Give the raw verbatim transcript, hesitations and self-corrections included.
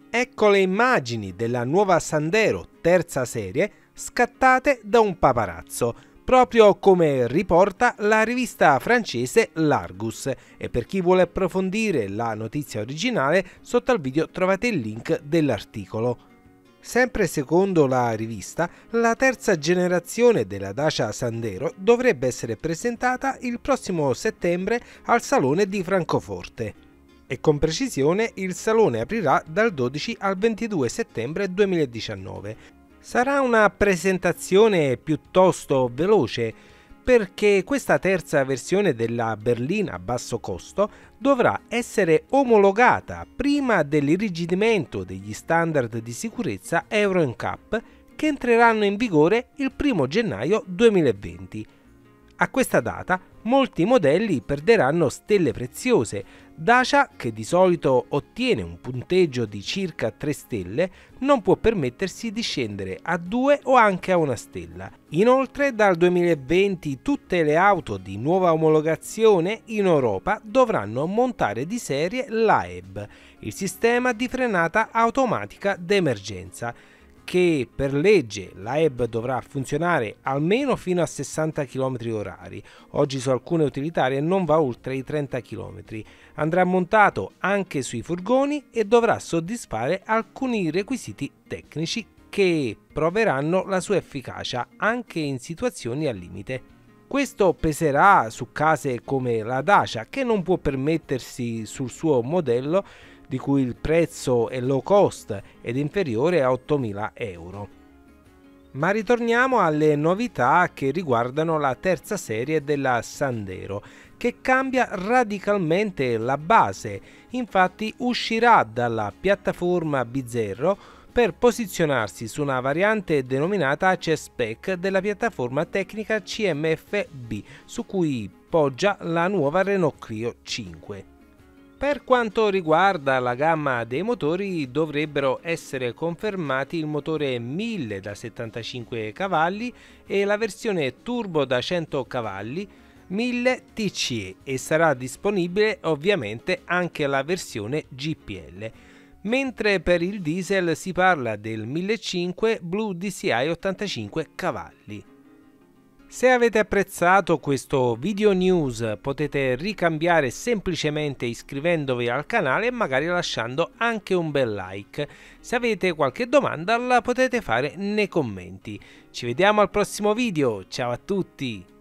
Ecco le immagini della nuova Sandero terza serie scattate da un paparazzo, proprio come riporta la rivista francese L'Argus, e per chi vuole approfondire la notizia originale sotto al video trovate il link dell'articolo. Sempre secondo la rivista, la terza generazione della Dacia Sandero dovrebbe essere presentata il prossimo settembre al Salone di Francoforte. E con precisione il salone aprirà dal dodici al ventidue settembre duemiladiciannove. Sarà una presentazione piuttosto veloce perché questa terza versione della berlina a basso costo dovrà essere omologata prima dell'irrigidimento degli standard di sicurezza Euro N C A P che entreranno in vigore il primo gennaio duemilaventi. A questa data molti modelli perderanno stelle preziose. Dacia, che di solito ottiene un punteggio di circa tre stelle, non può permettersi di scendere a due o anche a una stella. Inoltre, dal duemilaventi tutte le auto di nuova omologazione in Europa dovranno montare di serie l'A E B, il sistema di frenata automatica d'emergenza, che per legge l'A E B dovrà funzionare almeno fino a sessanta chilometri orari, oggi su alcune utilitarie non va oltre i trenta chilometri, andrà montato anche sui furgoni e dovrà soddisfare alcuni requisiti tecnici che proveranno la sua efficacia anche in situazioni al limite. Questo peserà su case come la Dacia, che non può permettersi sul suo modello, di cui il prezzo è low cost ed inferiore a ottomila euro. Ma ritorniamo alle novità che riguardano la terza serie della Sandero, che cambia radicalmente la base. Infatti uscirà dalla piattaforma B zero per posizionarsi su una variante denominata C-Spec della piattaforma tecnica C M F B, su cui poggia la nuova Renault Clio cinque. Per quanto riguarda la gamma dei motori, dovrebbero essere confermati il motore mille da settantacinque cavalli e la versione turbo da cento cavalli mille T C E, e sarà disponibile ovviamente anche la versione G P L. Mentre per il diesel si parla del millecinquecento Blue D C I ottantacinque cavalli. Se avete apprezzato questo video news potete ricambiare semplicemente iscrivendovi al canale e magari lasciando anche un bel like. Se avete qualche domanda la potete fare nei commenti. Ci vediamo al prossimo video, ciao a tutti!